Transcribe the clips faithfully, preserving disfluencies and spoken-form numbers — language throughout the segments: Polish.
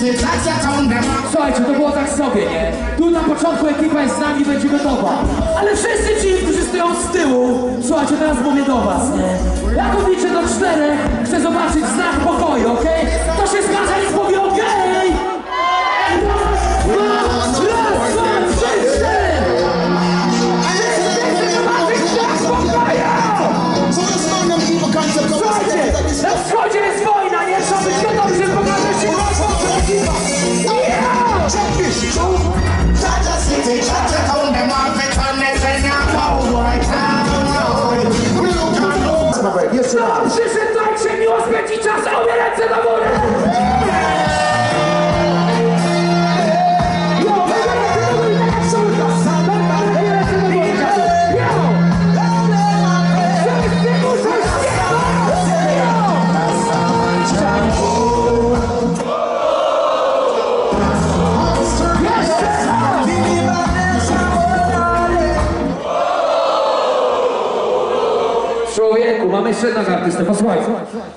Słuchajcie, to było tak sobie, nie? Tu na początku ekipa jest z nami, będzie gotowa. Ale wszyscy ci, którzy stoją z tyłu, słuchajcie, teraz mówię do was, nie? Jak odliczę do czterech, chcę zobaczyć znak pokoju, okej? Okay? To się zgadza i powie okej! Raz, dwa, raz, dwa, trzy, cztery! Chcę zobaczyć znak pokoju! Słuchajcie, na wschodzie jest wojna, nie? Trzeba być gotowi, żeby pokazać się ekipa! Jeszcze raz. Przyszedł tak się miło spędzić czas, a obie ręce do góry! Człowieku, mamy jeszcze jednego artystę, posłuchajcie.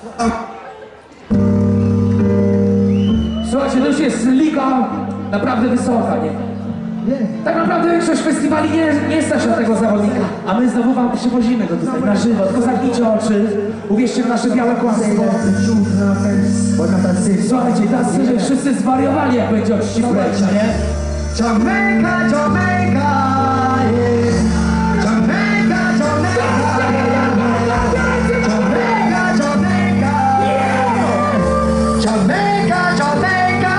Słuchajcie, to już jest liga naprawdę wysoka, nie? Tak naprawdę większość festiwali nie, nie stać na tego zawodnika. A my znowu wam przywozimy go tutaj na żywo, tylko zamknijcie oczy, uwierzcie w nasze białe kłamstwo. Słuchajcie, tacy, że wszyscy zwariowali, jak będzie od ściprejsza, nie? Jamaica, Jamaica, yeah. Jamaica, Jamaica, Jamaica, Jamaica, Jamaica, Jamaica.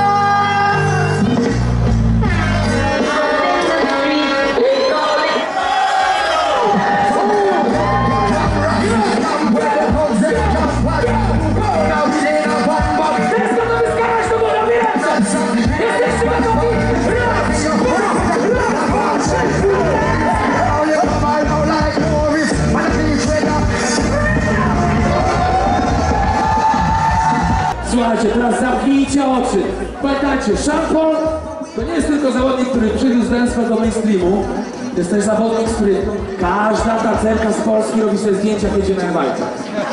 Słuchajcie, teraz zamknijcie oczy. Pamiętajcie, Szampon to nie jest tylko zawodnik, który przywiózł dance do mainstreamu. To jest też zawodnik, z którym każda tancerka z Polski robi sobie zdjęcia, jak jedzie na Jamajkę.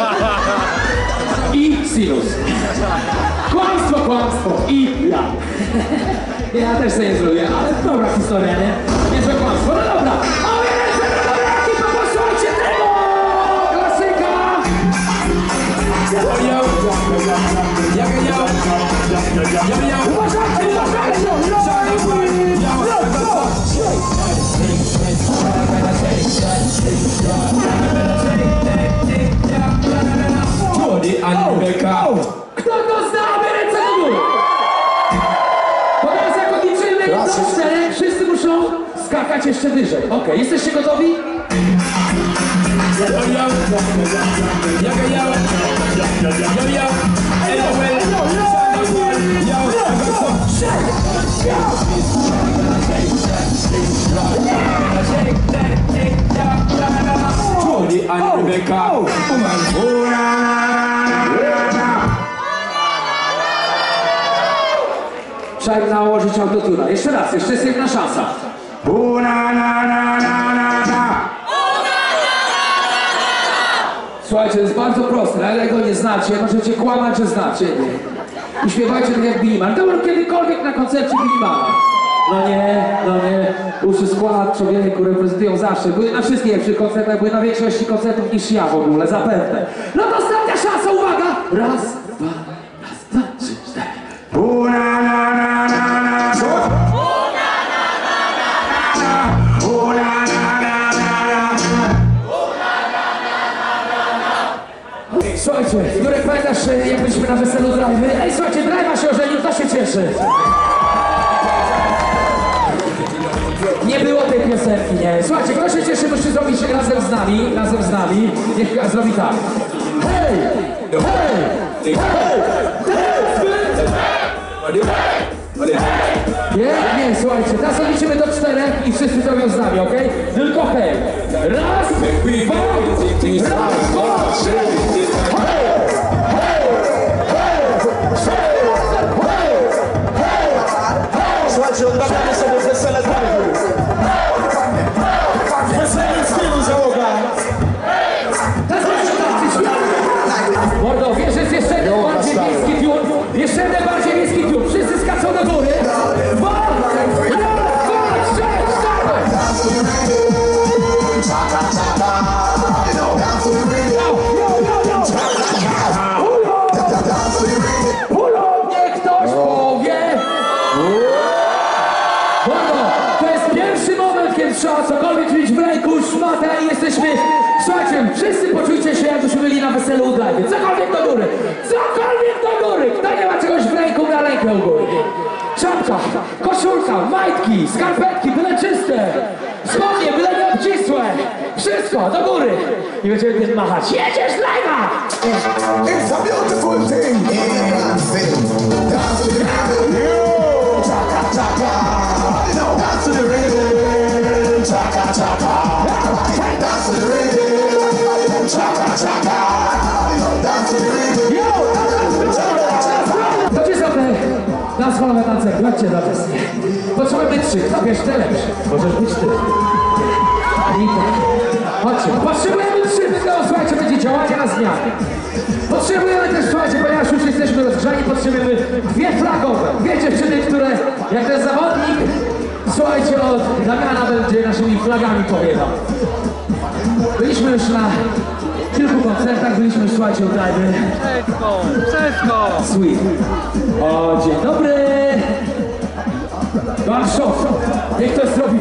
I Sinus. Kłamstwo, kłamstwo. I ja. Ja też sobie nie zrobię, ale dobra historia, nie? Niezłe kłamstwo. No dobra. Ale ręce do góry, ekipa, posłuchajcie tego! Klasyka! Uważajcie, kto to zna, ręce do góry! To teraz jak odliczymy do czterech, wszyscy muszą skakać jeszcze wyżej. Okej, okay, jesteście gotowi? Jody and Rebecca. Trzeba nałożyć autotuna. Jeszcze raz, jeszcze jest jedna szansa. Słuchajcie, to jest bardzo proste, ale jak go nie znacie, możecie kłamać, że znacie. I śpiewajcie tak jak Billy Mann. To był kiedykolwiek na koncercie Billy Manna. No nie, no nie. Uszy skład człowieku reprezentują zawsze. Były na wszystkich przy koncertach, były na większości koncertów niż ja w ogóle, zapewne. No to ostatnia szansa, uwaga! Raz, dwa, raz, dwa, trzy, cztery. Słuchajcie, Jurek, pamiętasz, jak byliśmy na weselu Drive'y? Ej, słuchajcie, Drive'a się ożenił, to się cieszy. Nie było tej piosenki, nie? Słuchajcie, kto się cieszy, musi zrobić razem z nami, razem z nami. Niech zrobi tak. Hej! Hej! Hej! Nie, nie, słuchajcie, teraz odliczymy do czterech i wszyscy zrobią z nami, okej? Okay? Tylko hej! Raz, dwa, raz, dwa, trzy! Hej! Hej! Hej! Słuchajcie, odbawiamy sobie wesele Drive'y. Wesele w stylu załoga. Mordo, wiesz, jest jeszcze jeden bardziej miejski piór. Jeszcze jeden bardziej miejski piór. powietrza, cokolwiek mieć w ręku, szmatę i jesteśmy... Słuchajcie, wszyscy poczujcie się, jakbyśmy byli na weselu u Dajwy. Cokolwiek do góry, cokolwiek do góry. Kto nie ma czegoś w ręku, na rękę u góry. Czapka, koszulka, majtki, skarpetki, byle czyste. Spodnie, byle nie obcisłe. Wszystko do góry. I będziemy tym machać. Jedziesz, Dajwa! It's a beautiful thing. Dance to the rhythm. Chaka chaka. Dance to the rhythm. Chaka chaka. Dance to the rhythm. Chaka chaka. Dance to the rhythm. To gdzie są te dancehallowe tancerki? Chodźcie do nas. Potrzebujemy trzy. Kto wiesz, te lepsze. Możesz być ty. I tak. Chodźcie. Potrzebujemy trzy. Tylko słuchajcie, będzie działanie na zmianę. Potrzebujemy też, słuchajcie, ponieważ już jesteśmy rozgrzani, potrzebujemy dwie flagowe. Dwie dziewczyny, które jak ten zawodnik, słuchajcie, od Damiana będzie naszymi flagami powiedział. Byliśmy już na kilku koncertach, byliśmy już, słuchajcie, u Dajwy. Wszystko, wszystko! Sweet. O, dzień dobry! Barszo! Niech ktoś zrobi...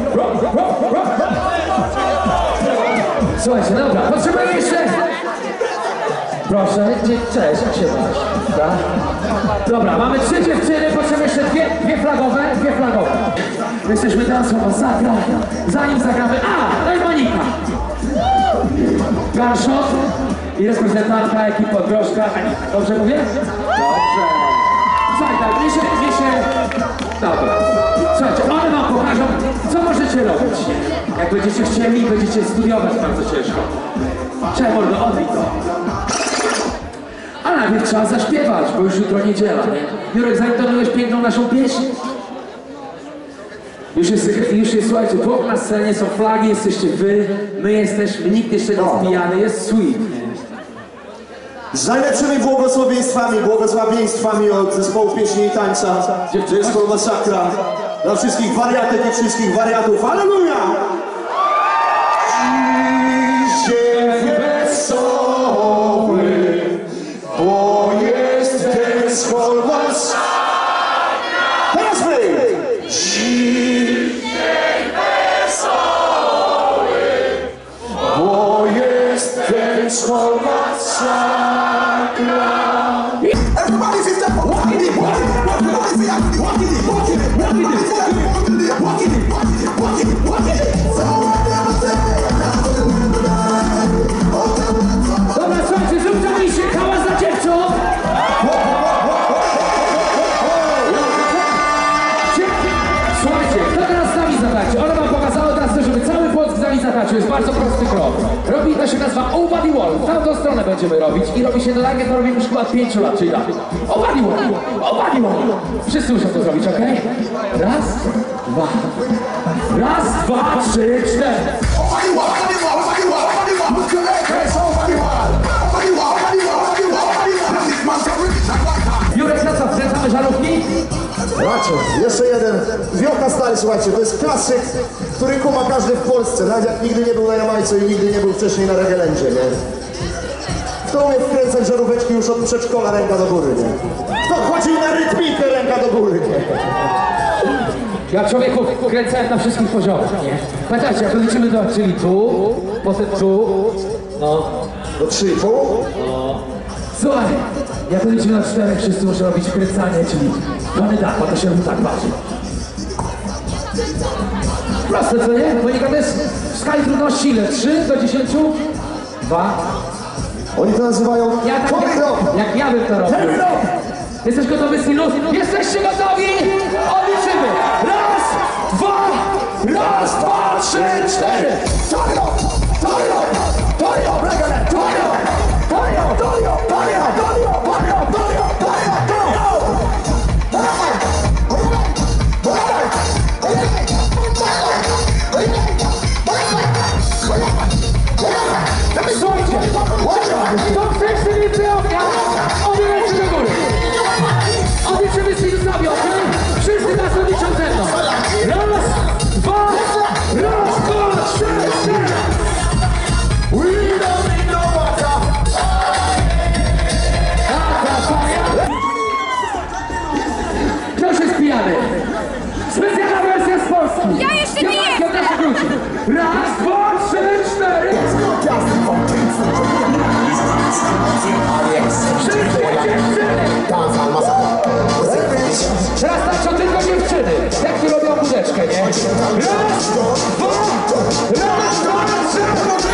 Słuchajcie, dobra, potrzebujemy jeszcze... Proszę, dzie- cześć, jak się masz? Tak? Dobra, mamy trzy dziewczyny, potrzebujemy jeszcze dwie, dwie flagowe, dwie flagowe. Jesteśmy teraz masakra, zanim zagramy... A, to jest Monika! Garszot i reprezentantka ekipy Odgroszka. Dobrze mówię? Dobrze. Słuchaj, tak, mnie się, mnie się... Dobra. Słuchajcie, one wam pokażą, co możecie robić. Jak będziecie chcieli, będziecie studiować bardzo ciężko. Cześć, mordo, odbij to. A najpierw trzeba zaśpiewać, bo już jutro niedziela, nie? Jurek, zaintonujesz piękną naszą pieśń? Już jest, już jest, słuchajcie, tłok na scenie, są flagi, jesteście wy, my jesteśmy, nikt jeszcze nie jest pijany, jest sweet. Z najlepszymi błogosławieństwami, błogosławieństwami od zespołu pieśni i tańca, zespołu Masakra, dla wszystkich wariatek i wszystkich wariatów. Alleluja! Dziś jest wesoły, bo jest ten schol Masakra. Teraz my! Dziś bo jest ten schol Masakra. Everybody sit up, walk it, walk it, walk it, walk it, walk it, walk it, walk it, walk it, walk it, walk it, walk it. So never say, Dobra, słuchajcie, zróbcie mi się hałas dla dziewcząt! Słuchajcie, kto teraz z nami zatańczy? Ona wam pokazała teraz to, żeby cały Płock z nami zatańczył. Jest bardzo prosty krok. Robi, to się nazywa Obody Wall. W tamtą stronę będziemy robić i robi się to tak, jak to robimy już chyba od pięciu lat, czyli tak. Obody Wall! Obody Wall! Wszyscy muszą to zrobić, okej? Raz, dwa. Raz, dwa, trzy, cztery. Obody Wall, Obody Wall, Obody Wall, Obody Wall, look at that face, Obody Wall, Obody Wall, Obody Wall, Obody Wall, Obody Wall. This man so rich, like that. Jurek, na co? Wkręcamy żarówki? Słuchajcie, jeszcze jeden. Wiocha Stary, słuchajcie, to jest klasyk, który kuma każdy w Polsce, nawet jak nigdy nie był na Jamajce i nigdy nie był wcześniej na Regelendzie, nie? Kto umie wkręcać żaróweczki już od przedszkola, ręka do góry, nie? Kto chodził na rytmikę, ręka do góry, nie? Ja człowieku kręcałem na wszystkich poziomach, nie? Pamiętajcie, jak liczymy do, czyli tu, potem tu, no. Do trzy i pół. Słuchaj, jak liczymy na czterech, wszyscy muszą robić kręcanie, czyli Tony Dapa, to się tak waży. Proste, co nie? Monika, to jest w skali trudności ile? trzy do dziesięciu? dwa. Oni to nazywają Ja tak, Tony jak, Drop. jak ja bym to robił. Jesteś gotowy, Sinus? Jesteście gotowi? Odliczymy! Raz, dwa, raz, dwa, trzy, cztery! Torio, Torio, Torio, Reggae, Torio, Torio, Torio, Torio, Torio, Torio, Torio, Torio, Słuchajcie, kto chce jeszcze więcej ognia, odliczy do góry. Odliczymy Sinusowi, okej? Wszyscy nas odliczą ze mną. Raz, dwa, raz, dwa, trzy, cztery. We don't need no Raz, dwa, trzy, cztery. Wszyscy dziewczyny. Teraz tańczą tylko dziewczyny. Jak tu robią budeczkę, nie? Raz, dwa, raz, dwa, trzy.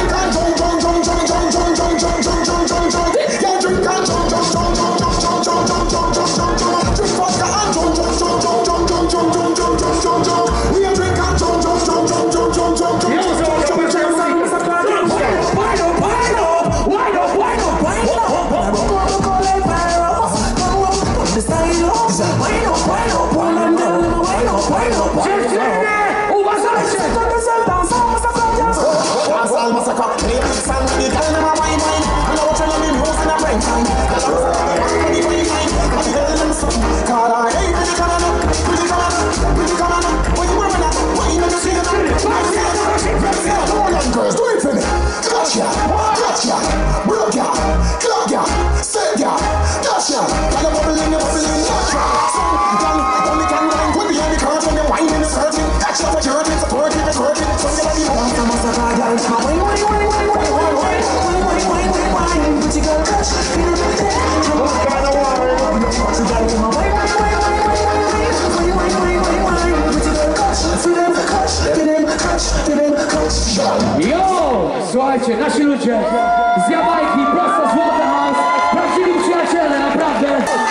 Jo! Słuchajcie, nasi ludzie z Jamajki, prosto z Waterhouse, prawdziwi przyjaciele, naprawdę!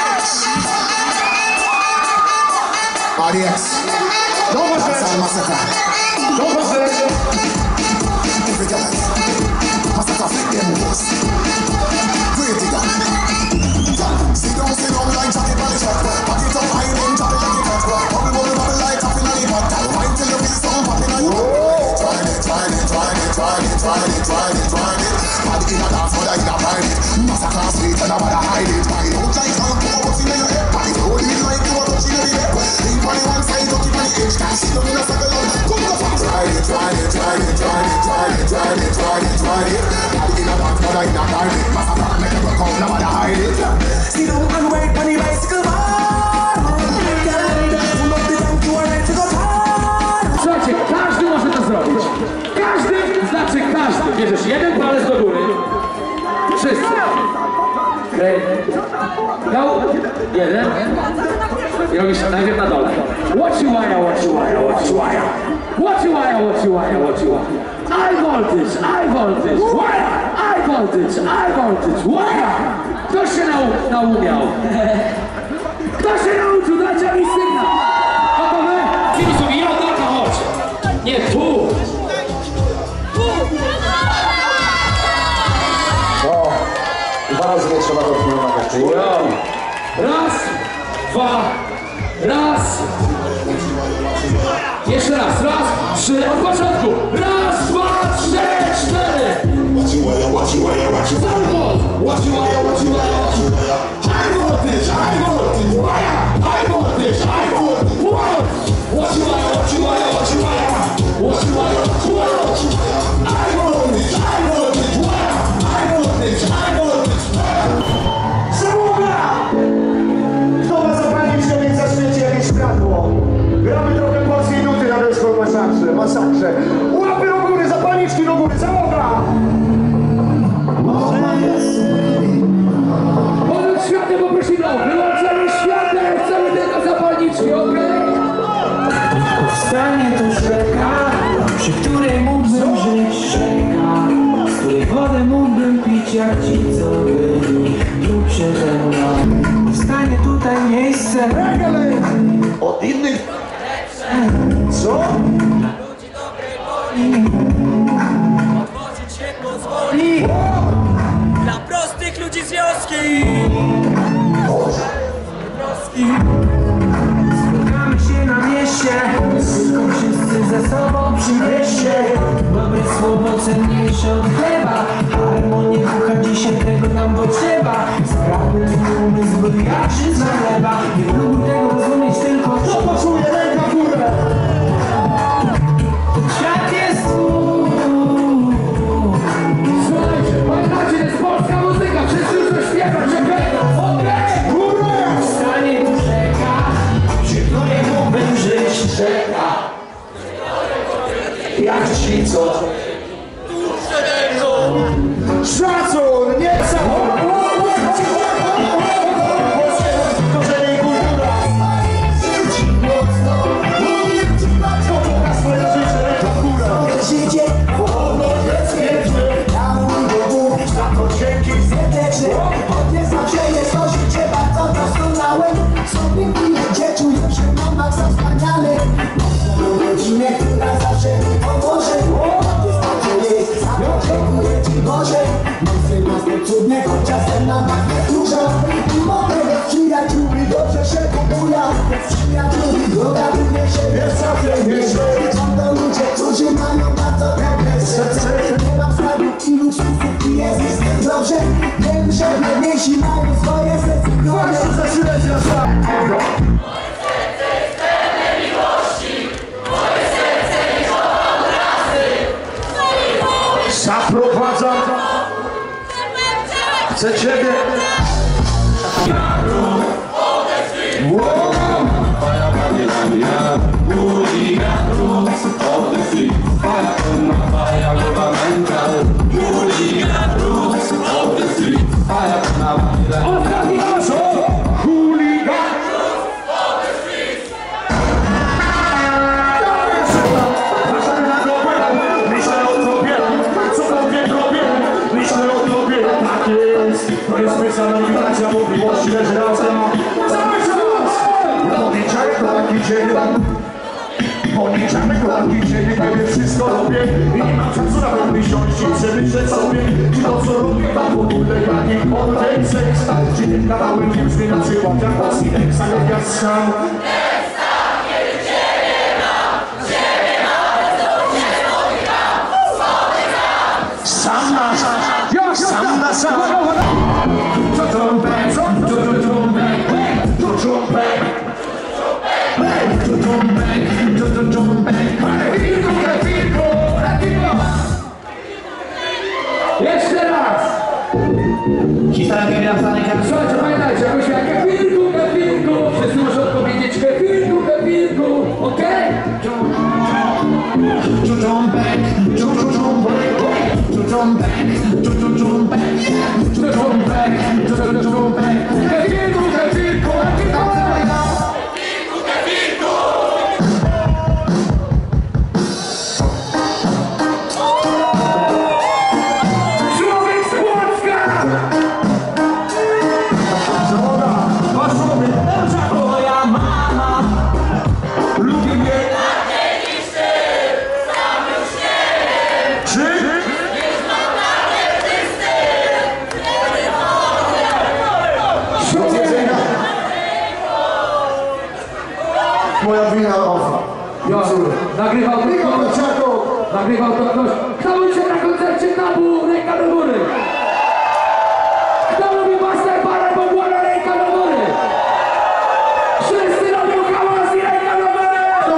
R D X. Nowa rzecz. Masakra. Nowa rzecz. Every guy. Masakra flip them moves. Great digger. Sit down, sit down like Jackie Bally Shot. Pack it up high, then drop it like it hot. Bubble, bubble, bubble like coffee in the pot. Wine till you feel some popping on your try it, try it, try it, try it, try it, try it, try it. Party in a dance, but I in a private. Masakra sweet and I wanna hide it. Why don't like all the what's in your head? Party holding like you are touching your head. Lean on the one side, don't keep on the edge. Can't sit down in a circle. Come go fast. Try it, try it, try it, try it, try it, try it, try it, try it. Party in a dance, but I in a private. Masakra make it come, now wanna hide it. Sit down and wait on the bicycle bar. Pull up the tank, you are ready to go hard. Słuchajcie, każdy może to zrobić. Każdy, znaczy każdy. Bierzesz jeden palec do góry. Wszyscy. Okej. No, jeden. I robisz najpierw na dole. What you wire, what you wire, what you wire. What you wire, what you wire, what you wire. High voltage, high voltage, wire. High voltage, high voltage, wire. Kto się nau naumiał? Kto się nauczył? Dajcie mi sygnał. Gotowe? Filip sobie, ja taka, chodź. Nie, tu. O, dwa razy nie trzeba go pomagać. Raz, dwa, raz. Jeszcze raz, raz, trzy, od początku. Raz, dwa, trzy, cztery. What you wire, what you wire, what you wire. What you wire, what you wire. High voltage, high voltage, wire. High voltage, high voltage, wire. What you wire, what you wire, what you wire. What you wire, what you wire. High voltage, high voltage, wire. High voltage, high voltage, wire. Samoga! Kto ma zapalić, to niech zaświeci jakieś światło. Gramy trochę polskiej nuty na deską masakrze, masakrze. Łapy do góry, zapalniczki do góry, załoga! Ponad światem poprosimy o wyłączenie światła, chcemy tylko zapalniczki, okej? Powstanie tu rzeka, przy której mógłbym żyć, rzeka, z której wodę mógłbym pić jak ci, co byli tu przede mną. Powstanie tutaj miejsce Od innych... Co? pozwoli dla prostych ludzi z wioski. Spotkamy się na mieście, tylko wszyscy ze sobą przy mieście. Dobre słowo cenniejsze od chleba, harmonie ducha dzisiaj tego nam potrzeba. Sprawy umysł bojaczy z nalewa, nie mógł tego rozumieć tylko kto poczuje ręka w górę. Świat jest tu. Słuchajcie, pamiętajcie, to jest polska muzyka, wszyscy już to śpiewać, że będą, okej? Górę! Powstanie tu rzeka, przy której mógłbym żyć, rzeka. Jak ci, co Rodzinę, która zawsze mi pomoże. Wystarczy zaoczekuję ci Boże. Nocy nas to cudne, choć czasem nam tak nie dużo. Mogę bez przyjaciółmi dobrze się kupuja. Bez przyjaciółmi dogaduje się, wiesz co się. Są to ludzie, którzy mają bardzo dobre serce. Nie mam sprawy ilu sztuków i jest z tym dobrze. Wiem, że najmniejsi mają swoje serce. Właśnie zaczynać na Zaprowadzam. Chcę ciebie. Ostatni raz! To jest specjalna invitacja możliwości leżeracka. Cały czas! Policzamy kolanki ciebie. Policzamy kolanki ciebie, kiedy wszystko robię. I nie mam czasu na pewnych siąści, przemyśleć sobie. Czy to co robię, tam w ogóle jaki kontekst. Czy tym kawałem wiem zmienia przykład jak polski eksa, jak ja strzał. Sam na sam, sam na sam. To trąbek, to trąbek, to trąbek, to trąbek, to trąbek. Wilku, wilku, wilku. Jeszcze raz! Historia nawiązana Słuchajcie, pamiętajcie, jakoś jak Kefirku, Kefirku, wszyscy muszą odpowiedzieć Kefirku, Kefirku, okej? Czucząbek, czucząbek, czucząbek, czucząbek, czucząbek, czucząbek. Kefirku, Kefirku, Kefirku! Człowiek z Płocka! moja mama. Lubi mnie. Czy? Moja wina ofa. Jo, nagrywał to ktoś, nagrywał to ktoś. Kto był się na koncercie Tabu? Ręka do góry! Kto lubi Masterpara, bo była ręka do góry! Wszyscy robią hałas i ręka do góry!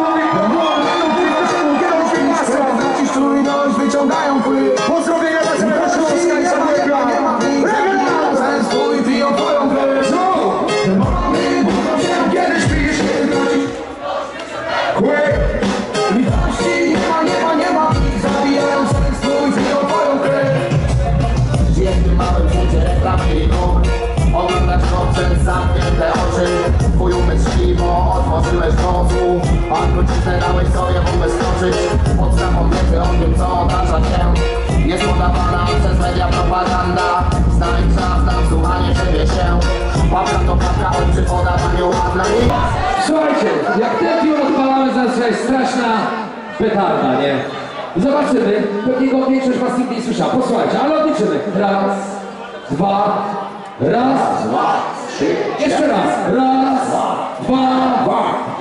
Trójność wyciągają pły. Pozdrowienia dla całego Śląska i Zabiega. Ten swój piją twoją krew. Mamy, mówią się, kiedy śpisz, kiedy wrócisz. Kły. Litości nie ma, nie ma, nie ma. Zabijają sen swój, piją twoją krew. W jednym małym punkcie reklamiku oglądasz koncert, zamknięte oczy. Twój umysł śpi, bo otworzyłeś wąsu. A truciznę dałeś sobie ubezpieczyć. Podstawą wiedzy o tym, co otacza cię. Jest podawana przez media propaganda. Znajdź czas na słuchanie siebie się. Łapka to papka, oj przy podawaniu ładna i... Słuchajcie, jak ten film odpalamy, zaczyna jest straszna petarda, nie? Zobaczymy, pewnie go większość was nigdy nie słyszała. Posłuchajcie, ale odliczymy. Raz, dwa, raz, dwa, trzy. Jeszcze raz. Raz, dwa, dwa.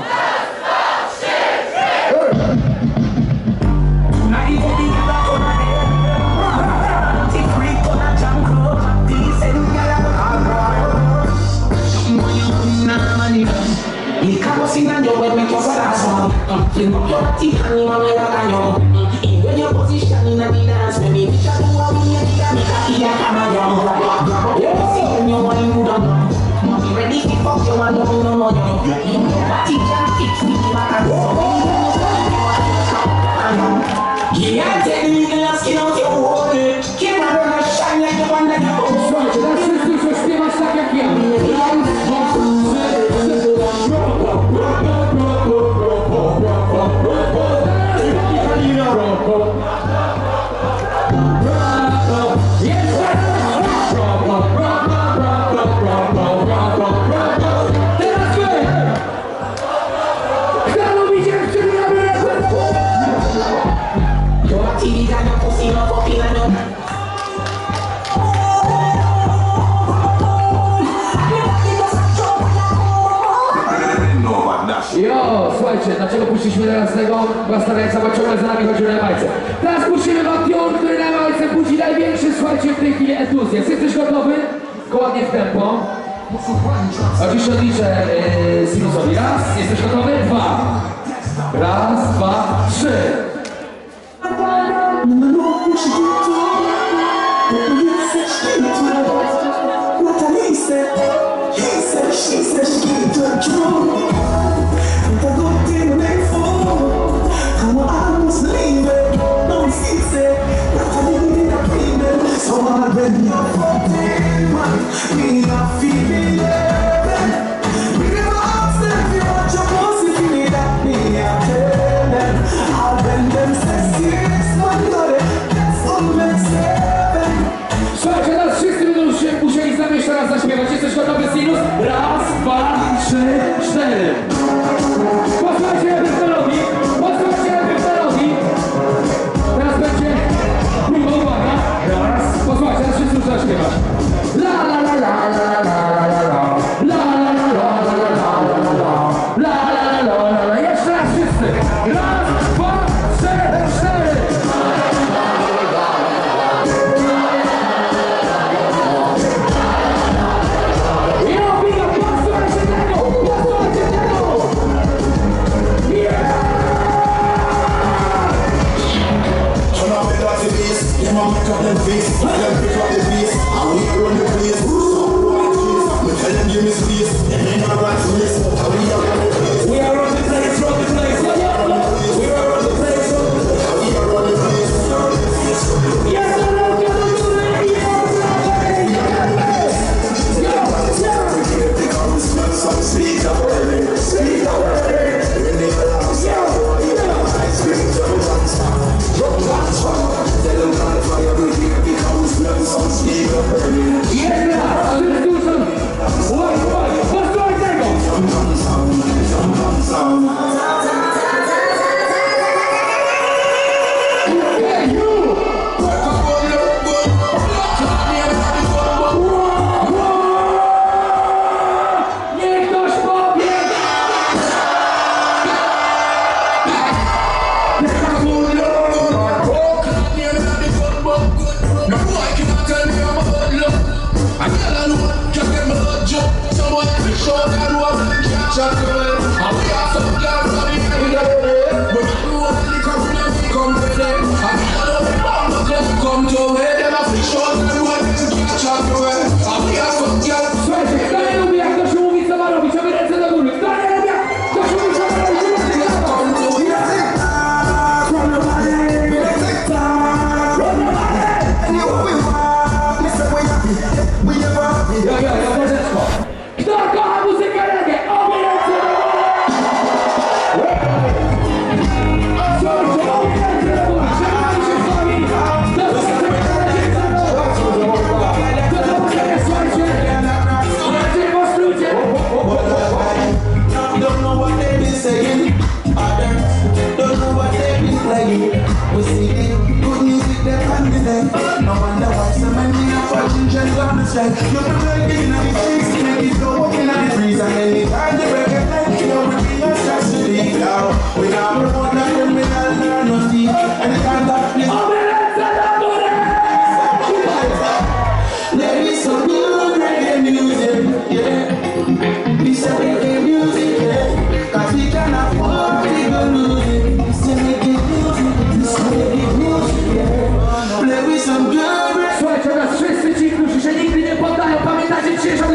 Il capo si dañó, pues me cosa razón. El novio la tija, ni mamá la dañó. Y dueño posición y navidad. Me mi bicha tu a mi amiga, mi caquilla camayón. Yo no sé, yo no hay mudo, no. Mommy ready to fuck you, I don't know, no, no. Teacher, teach me, my yeah, tell me the last skin of your water. Keep my brother shine like the one that you Słuchajcie, teraz wszyscy muszą śpiewać tak jak ja. Raz, dwa, trzy, teraz wy! Kto lubi dziewczyny? Słuchajcie, dlaczego puściliśmy teraz tego? Była stara cała ciągle za nami chodził na bajce. Teraz puścimy wam pion, który na bajce budzi największy, słuchajcie, w tej chwili entuzjazm. Jesteś gotowy? Tylko ładnie w tempo. Oczywiście odliczę yy, sinusowi. Raz, jesteś gotowy? Dwa. Raz, dwa, trzy. Słuchajcie, teraz wszyscy będą się musieli sami jeszcze raz zaśpiewać. Jesteś gotowy, Sinus? Raz, dwa, trzy, cztery. Posłuchajcie najpierw melodii. Posłuchajcie najpierw melodii. Teraz będzie próba, uwaga. Raz. Posłuchajcie, teraz wszyscy muszą zaśpiewać. La la la la la la la la la. La la la la la la la la la. La la la la la la. Jeszcze raz wszyscy. Raz, dwa, trzy, cztery. We are on the place, run the place. We are on the place, run the place. Yes, I know you're doing it. Speak up, baby. Speak up, baby. Niech ktoś powie! Słuchajcie, kto nie lubi jak to się mówi, co ma robić? A wy ręce do góry. Kto nie lubi jak to się mówi, co ma robić? Jo, jo, jo, mordeczko. Kto kocha muzykę reggae? Obie ręce do góry! Słuchajcie, obie ręce do góry. Trzymajcie się z wami. Do zobaczenia. Do zobaczenia, słuchajcie. Słuchajcie, wasz ludzie. Don't know what they been saying, others don't know what they been playing. We see the good music they can be there. No wonder why so many of our children gonna stray. You can break it in the streets, make it go up in the breeze, and anytime they break it, then you know we be a stress to leave now. We now report that criminal, no thief, anytime that please. Obie ręce do góry. There is some good reggae music, yeah. This is reggae music, yeah. Cause we can afford to go losing. This is reggae music, this is reggae music, yeah. Play with some good reggae. Słuchajcie, teraz wszyscy ci, którzy się nigdy nie poddają, pamiętajcie dzisiejszą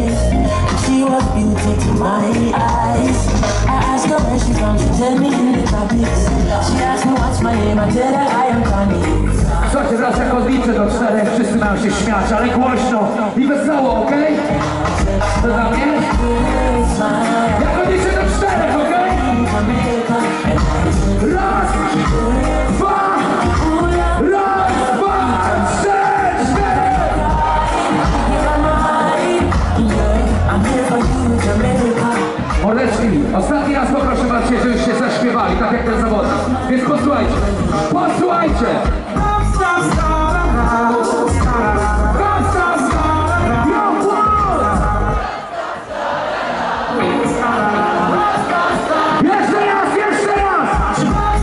face. She was beauty to my eyes. I asked her where she from, she tell me in the tropics. She asked me what's my name, I tell her I am Connie. Słuchajcie, teraz jak odliczę do czterech, wszyscy mają się śmiać, ale głośno i wesoło, okej? Okay? To dla mnie? Jak odliczę do czterech, okej? Okay? Raz, dwa, raz, dwa, trzy, cztery! Mordeczki, ostatni raz poproszę was, żebyście zaśpiewali, tak jak ten zawodnik. Więc posłuchajcie, posłuchajcie! Jeszcze raz, jeszcze raz!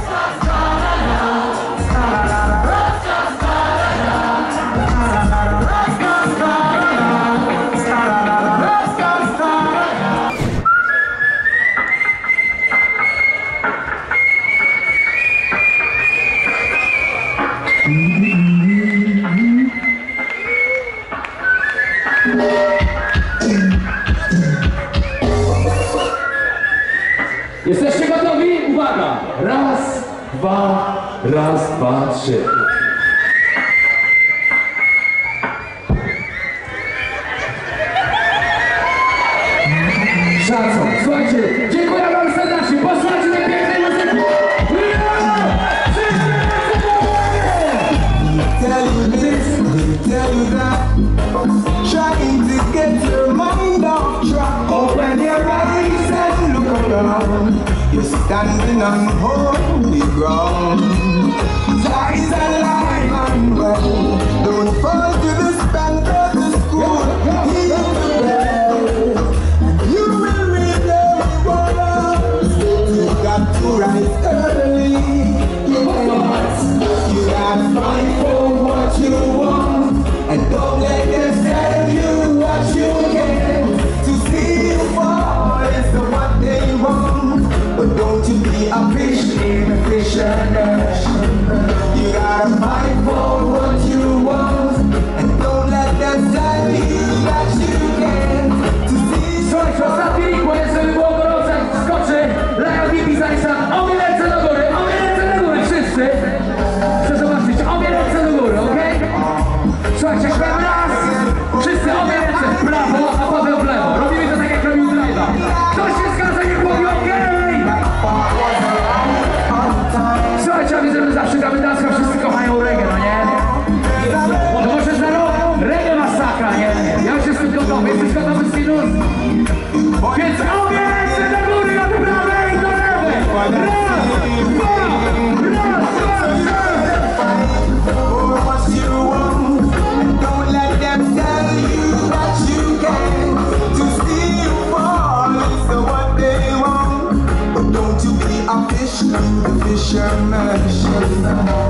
Jesteście gotowi? Uwaga! Raz, dwa, raz, dwa, trzy. Szacun. Słuchajcie, dziękuję wam serdecznie. Posłuchajcie tej pięknej muzyki. Tell you this, tell you that. Trying to get your mind off track. Open your eyes and look around. You're standing on holy ground. Ties alive and well. Don't fall to the span of the school. Hear the bell. You will read every word. You got to rise early. You gotta fight for what you want, and don't let them tell you what you can. To see you fall is what they want, but don't you be a fish in a fish and you gotta fight for what you want, and don't let them tell you that you can. To see you Słuchajcie, ostatni rikło jest, żeby było gorąco, skoczy Leo Dipi Zajsan. Obie ręce do góry, obie ręce do góry, wszyscy. Chcę zobaczyć, obie ręce do góry, okej? Okay? Słuchajcie, jak powiem raz, wszyscy obie ręce w prawo, a potem w lewo. Robimy to tak jak robił Drive'a. Kto się zgadza, niech mówi okej! Słuchajcie, a widzę, że zawsze gramy dancka, wszyscy kochają reggae, no nie? No może za rok reggae masakra, nie? Ja już jestem gotowy, jesteś gotowy z minus? Więc obie ręce do góry, do prawej i do lewej! Raz, dwa, raz, dwa, for what you want, and don't let them tell you that you can. To see you fall is what they want, but don't you be a fish to the fisherman.